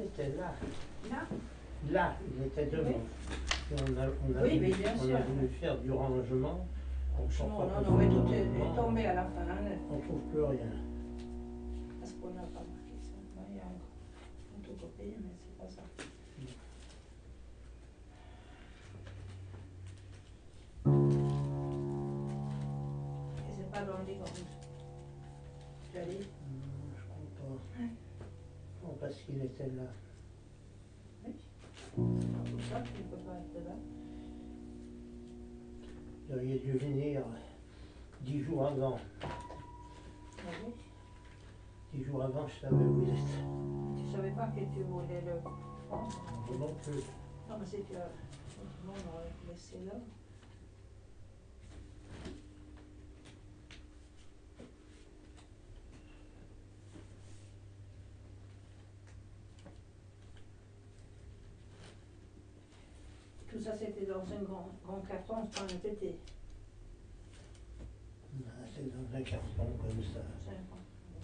était là. Là? Là, il était devant. Oui. Et Oui, mais bien on sûr. a voulu faire du rangement. Non, mais tout est tombé à la fin. Hein. On ne trouve plus rien. Parce qu'on n'a pas marqué ça. Là, il y a un photocopie, mais c'est pas ça. Et c'est pas dans les grandes. Tu as dit? Je crois pas. Ouais. Non, parce qu'il était là. Oui. C'est pour ça qu'il ne peut pas être là. Vous auriez dû venir 10 jours avant. Ah oui. 10 jours avant, je savais où il était. Tu savais pas que tu voulais le prendre? Moi non plus. Non, mais si tu as. Autrement, on aurait laissé là. Tout ça, c'était dans un grand carton, c'est pas un petit. C'est dans un carton comme ça. C'est un grand.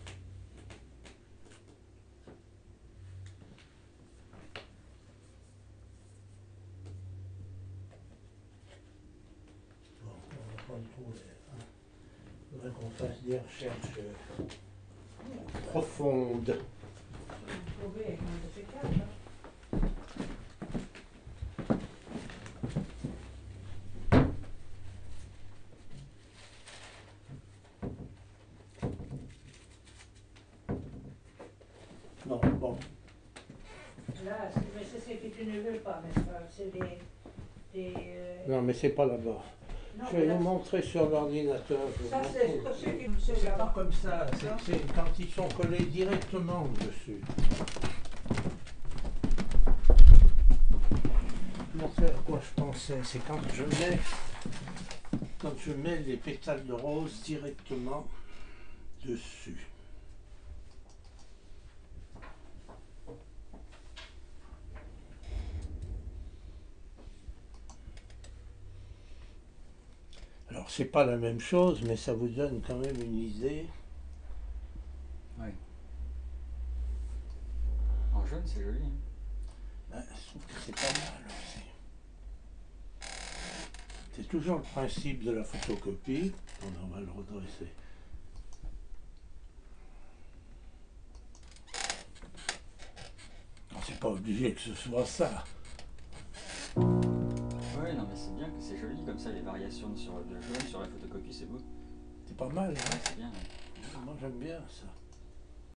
Bon, on va pas le trouver. Hein. Il faudrait qu'on fasse des recherches profondes. Trouver avec un de ces quatre, hein. Non, bon. Là, mais c'est ce que tu ne veux pas, n'est-ce pas? C'est des Non, mais c'est pas là-bas. non, Je vais vous montrer sur l'ordinateur. ça, c'est ce qui me C'est pas là. comme ça, c'est quand ils sont collés directement dessus. Moi, c'est à quoi je pensais, c'est quand je mets les pétales de rose directement dessus. Alors c'est pas la même chose, mais ça vous donne quand même une idée. Oui. En jaune, c'est joli. Hein. Ben, je trouve que c'est pas mal aussi. C'est toujours le principe de la photocopie. On va le redresser. C'est pas obligé que ce soit ça. Oui, non, mais c'est bien que c'est joli comme ça, les variations de jaune sur la photocopie, c'est beau. C'est pas mal, hein? Ouais, c'est bien. Ouais. Moi j'aime bien ça.